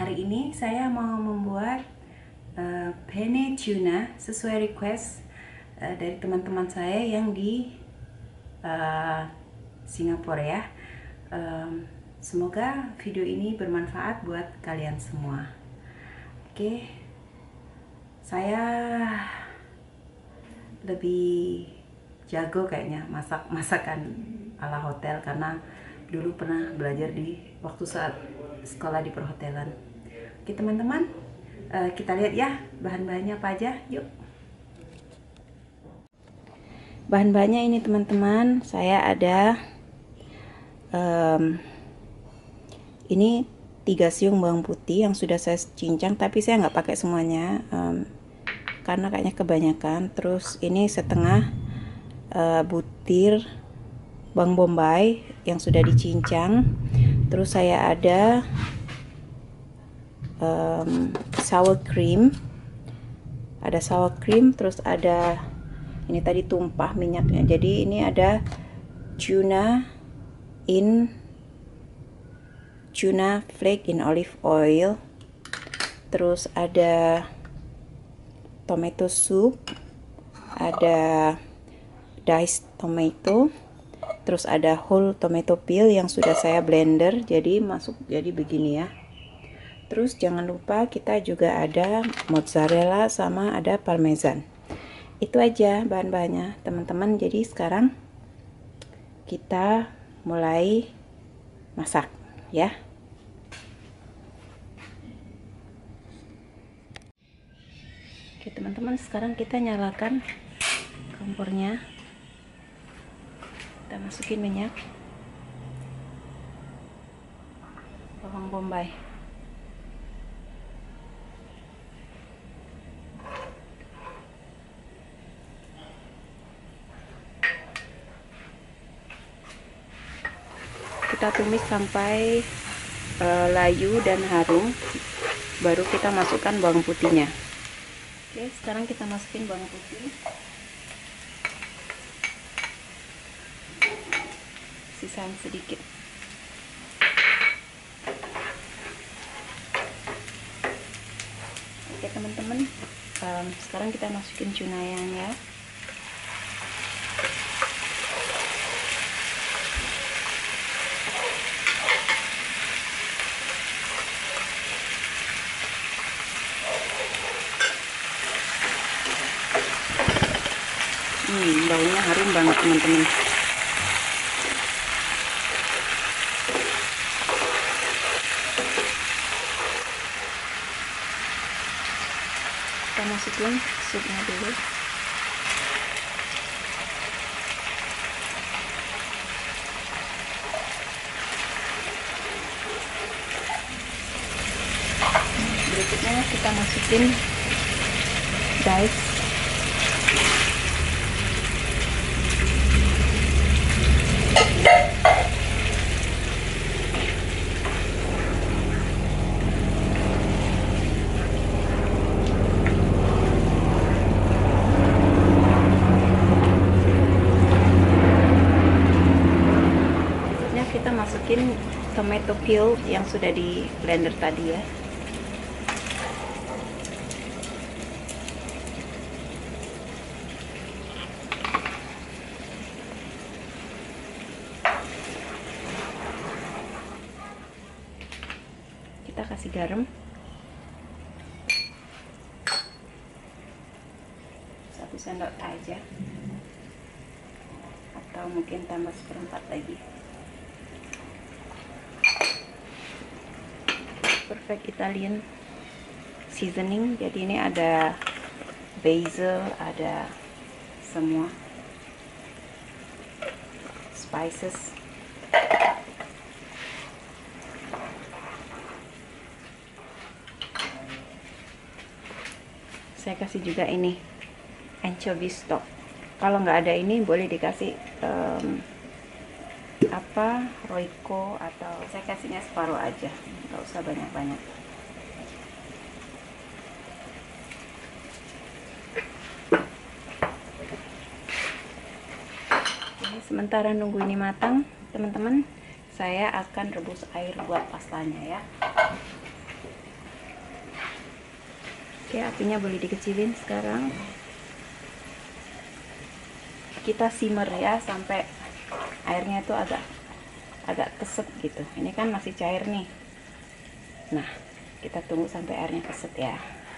Hari ini saya mau membuat penne tuna sesuai request dari teman-teman saya yang di Singapura ya. Semoga video ini bermanfaat buat kalian semua. Oke, saya lebih jago kayaknya masakan ala hotel karena dulu pernah belajar di waktu saat sekolah di perhotelan. Oke teman-teman, kita lihat ya bahan-bahannya apa aja. Yuk. Bahan-bahannya ini teman-teman, saya ada ini 3 siung bawang putih yang sudah saya cincang, tapi saya nggak pakai semuanya karena kayaknya kebanyakan. Terus ini setengah butir bawang bombay yang sudah dicincang. Terus saya ada sour cream, terus ada ini tadi tumpah minyaknya. Jadi ini ada tuna flake in olive oil, terus ada tomato soup, ada diced tomato, terus ada whole tomato peel yang sudah saya blender jadi begini ya. Terus jangan lupa kita juga ada mozzarella sama ada parmesan. Itu aja bahan-bahannya teman-teman. Jadi sekarang kita mulai masak ya. Oke teman-teman, sekarang kita nyalakan kompornya. Kita masukin minyak, bawang bombay, kita tumis sampai layu dan harum, baru kita masukkan bawang putihnya. Oke, sekarang kita masukin bawang putih, sisaan sedikit. Oke teman-teman, sekarang kita masukin cunayang ya. Baunya harum banget teman-teman. Kita masukin supnya dulu. Berikutnya kita masukin diced masukin tomato peel yang sudah di blender tadi ya. Kita kasih garam 1 sendok aja, atau mungkin tambah 1/4 lagi. Perfect Italian seasoning. Jadi ini ada basil, ada semua spices. Saya kasih juga ini anchovy stock. Kalau nggak ada ini boleh dikasih Royco, atau saya kasihnya separuh aja, nggak usah banyak-banyak. Sementara nunggu ini matang teman-teman, saya akan rebus air buat pastanya ya. Oke, apinya boleh dikecilin sekarang. Kita simmer ya sampai airnya itu agak keset gitu. Ini kan masih cair nih. Nah, kita tunggu sampai airnya keset ya.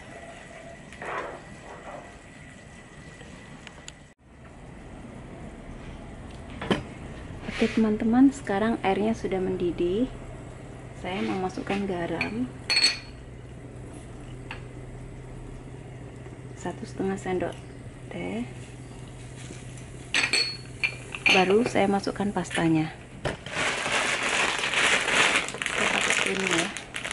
Oke teman-teman, sekarang airnya sudah mendidih. Saya mau masukkan garam 1,5 sendok teh. Baru saya masukkan pastanya. Saya pakai krim ya.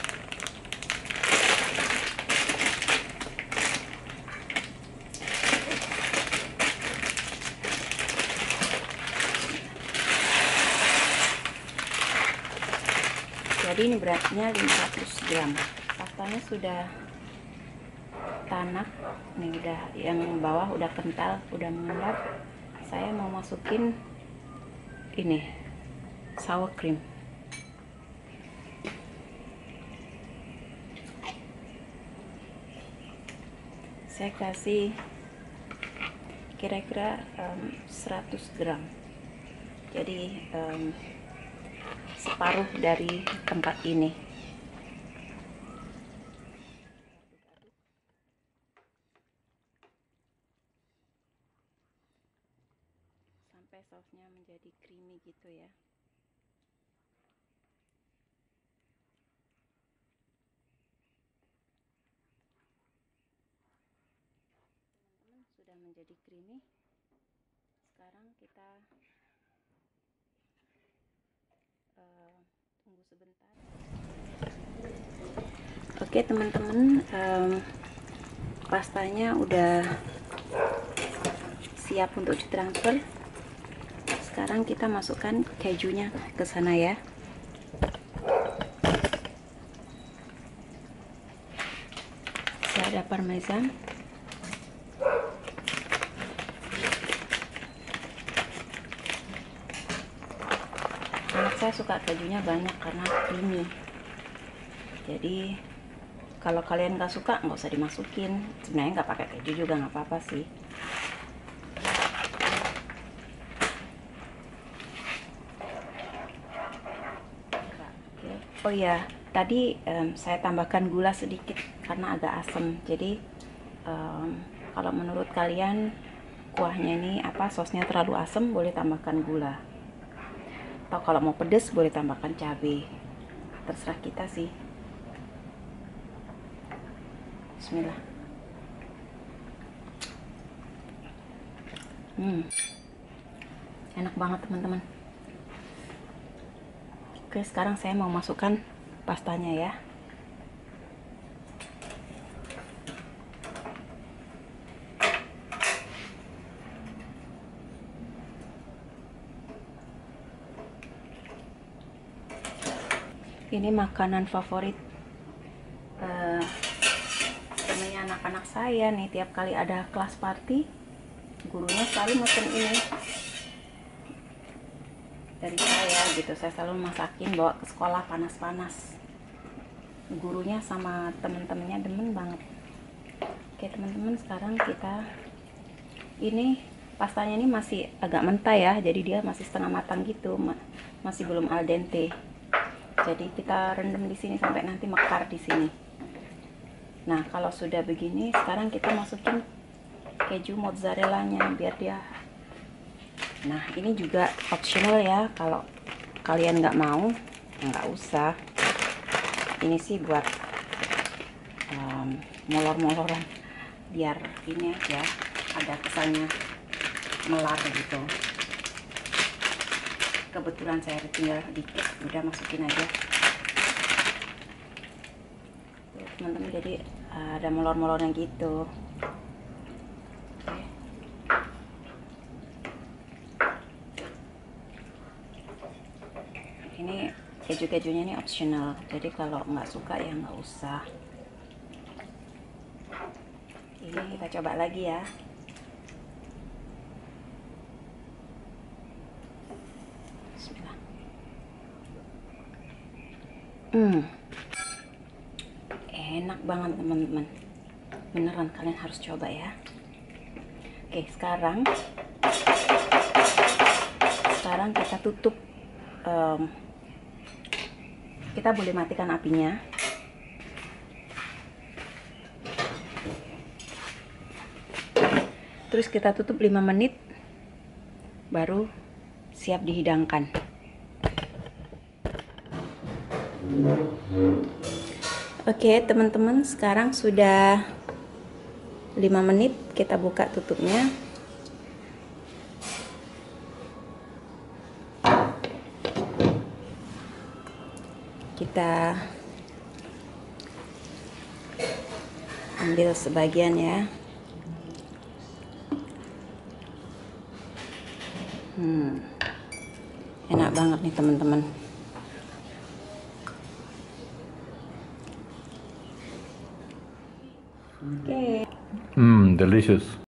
Jadi ini beratnya 500 gram. Pastanya sudah tanak, nih udah yang bawah udah kental, udah mengendap. Saya mau masukin ini sour cream. Saya kasih kira-kira 100 gram. Jadi separuh dari tempat ini. Sampai sausnya menjadi creamy gitu ya. Teman-teman, sudah menjadi creamy. Sekarang kita tunggu sebentar. Oke teman-teman, pastanya udah siap untuk ditransfer. Sekarang kita masukkan kejunya ke sana ya. Saya ada parmesan. Anak saya suka kejunya banyak karena creamy. Jadi kalau kalian nggak suka nggak usah dimasukin. Sebenarnya nggak pakai keju juga nggak apa-apa sih. Oh ya, tadi saya tambahkan gula sedikit karena agak asam. Jadi kalau menurut kalian kuahnya ini sosnya terlalu asam, boleh tambahkan gula. Atau kalau mau pedas boleh tambahkan cabai. Terserah kita sih. Bismillah. Enak banget teman-teman. Oke, sekarang saya mau masukkan pastanya ya. Ini makanan favorit temennya anak-anak saya nih. Tiap kali ada kelas party, gurunya selalu mesen ini dari saya gitu. Saya selalu masakin bawa ke sekolah panas-panas. Gurunya sama temen-temennya demen banget. Oke teman-teman, sekarang kita ini pastanya ini masih agak mentah ya, jadi dia masih setengah matang gitu, masih belum al dente. Jadi kita rendam di sini sampai nanti mekar di sini. Nah kalau sudah begini, sekarang kita masukin keju mozzarellanya biar dia. Nah ini juga optional ya, kalau kalian nggak mau nggak usah. Ini sih buat molor-moloran, biar ini aja ada kesannya melar gitu. Kebetulan saya tinggal dikit, udah masukin aja teman-teman, jadi ada molor-molornya gitu. Ini keju-kejunya ini optional, jadi kalau nggak suka ya nggak usah. Ini kita coba lagi ya. Bismillah. Enak banget teman-teman. Beneran kalian harus coba ya. Oke, sekarang kita tutup. Kita boleh matikan apinya. Terus kita tutup 5 menit, baru siap dihidangkan. Oke teman-teman, sekarang sudah 5 menit, kita buka tutupnya. Kita ambil sebagian ya. Enak banget nih teman-teman. Oke. Delicious.